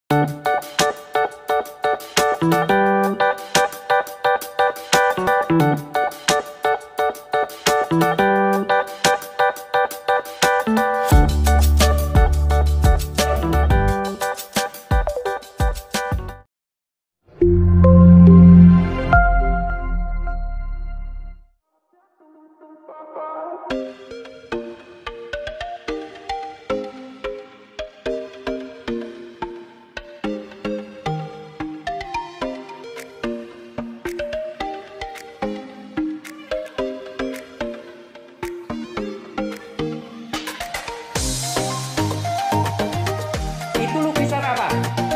Itu lukisan apa?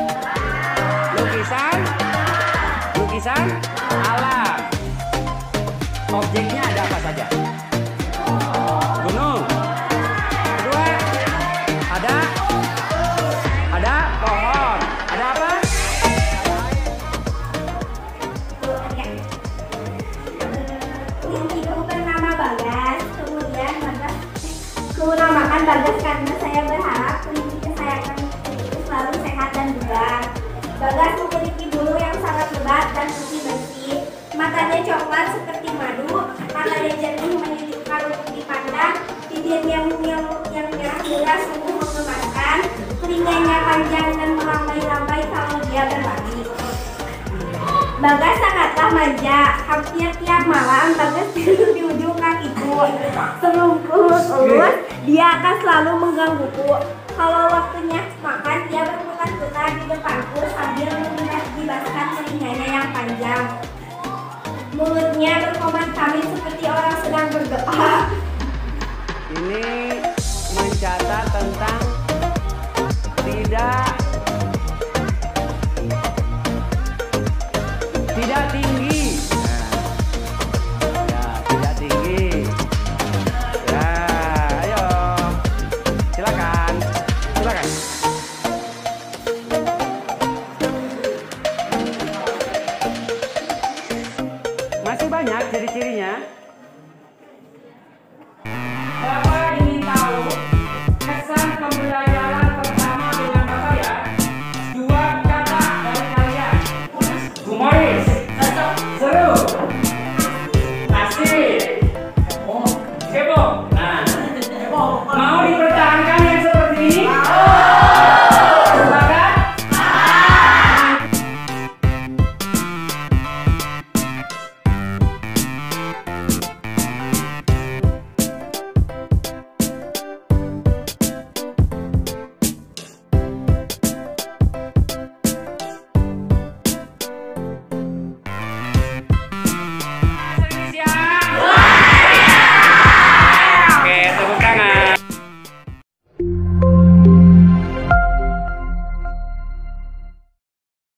Lukisan alam. Objeknya ada apa saja? Gunung. Kedua, ada pohon. Ada apa? Ibu bernama Bagas, kemudian Bagas menamakan Bagas karena saya berharap kelinci kesayangan itu selalu sehat dan bugar. Bagas memiliki bulu yang sangat lebat dan putih bersih. Matanya coklat seperti madu, matanya jernih menyejukkan untuk dipandang, bibirnya yang merah muda sungguh menggemaskan, telinganya panjang dan melambai-lambai kalau dia berbalik. Bagas sangatlah manja, hampir tiap malam Bagas tidur di ujung kakiku. Sebelum lulus, dia akan selalu menggangguku. Kalau waktunya makan, dia berputar-putar di depanku sambil membebaskan telinganya yang panjang. Mulutnya berkomat-kamit seperti orang sedang berdoa. Ini mencatat tentang tidak tinggi. Ya, tidak tinggi. Ya, ayo. Silakan. Masih banyak ciri-cirinya.